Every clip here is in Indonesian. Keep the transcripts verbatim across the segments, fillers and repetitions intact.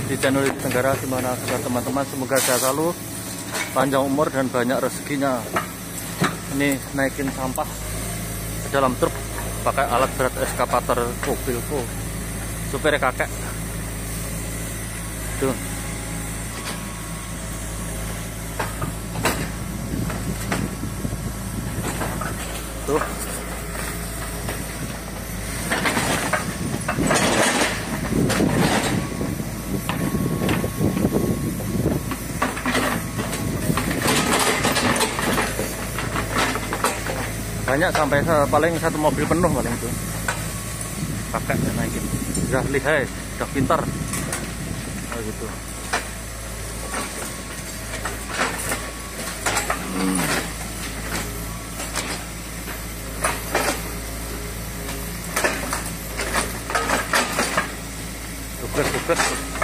di channel Yudi Tenggara. Gimana kabar teman-teman? Semoga sehat selalu, panjang umur dan banyak rezekinya. Ini naikin sampah ke dalam truk pakai alat berat eskavator mobilku. Supirnya kakek. Tuh. Tuh. Banyak sampai paling satu mobil penuh paling itu. Kakek naikin. Udah lihai, udah pintar. Oh gitu. Hmm. Sukses, sukses.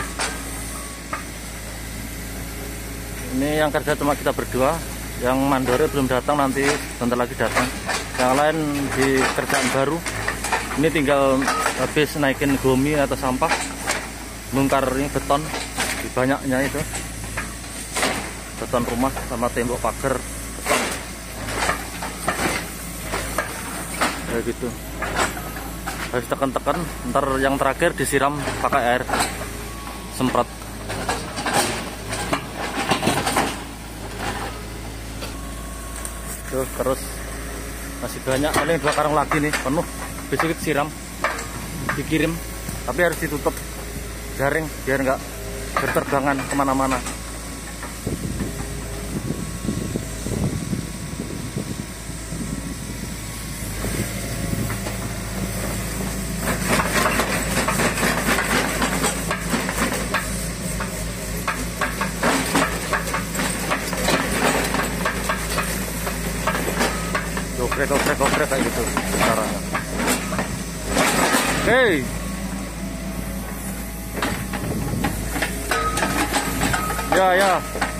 Ini yang kerja cuma kita berdua. Yang mandore belum datang, nanti bentar lagi datang. Yang lain di kerjaan baru. Ini tinggal habis naikin gomi atau sampah, bongkar ini beton di banyaknya itu, beton rumah sama tembok pagar beton. Kayak gitu. Harus tekan-tekan, ntar yang terakhir disiram pakai air semprot. Tuh, terus masih banyak, paling dua karung lagi nih penuh. Besok kita siram, dikirim, tapi harus ditutup jaring biar nggak berterbangan kemana-mana. Goprek, goprek, goprek kayak gitu caranya. Hei, ya ya.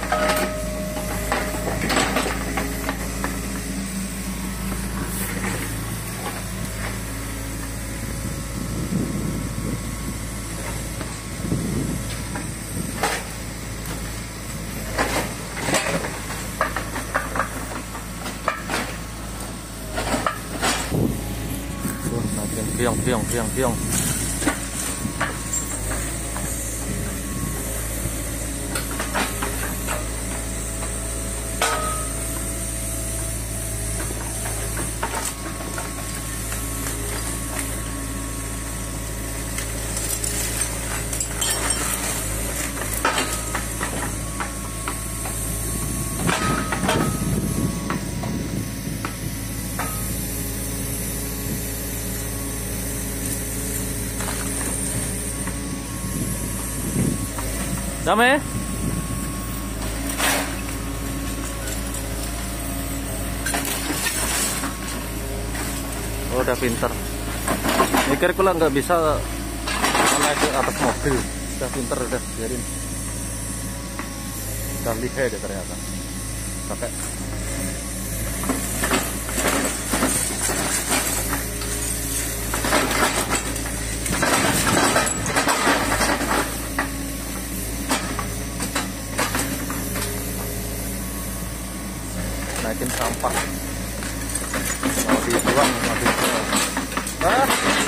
Biong, biong, biong, biong. Dame? Oh, udah pinter. Mikir pula nggak bisa naik ke atas mobil. Udah pinter, udah biarin. Udah lihai deh ternyata. Pakai. Naikin sampah, mau dibuang, mau dibuang. Ah.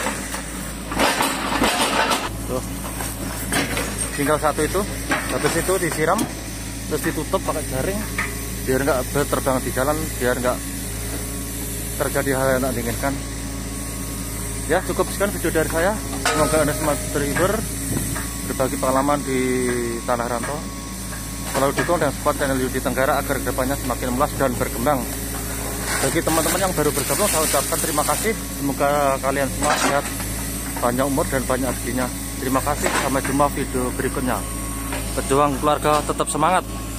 Tuh, tinggal satu itu, habis itu disiram, terus ditutup pakai jaring, biar nggak berterbangan di jalan, biar nggak terjadi hal yang tak diinginkan. Ya, cukup sekian video dari saya. Semoga Anda semua terhibur, berbagi pengalaman di tanah rantau. Kalau dukung dan support channel Yudi Tenggara agar kedepannya semakin meluas dan berkembang. Bagi teman-teman yang baru bergabung, saya ucapkan terima kasih. Semoga kalian semua sehat, panjang umur dan banyak rezekinya. Terima kasih, sampai jumpa video berikutnya. Pejuang keluarga tetap semangat.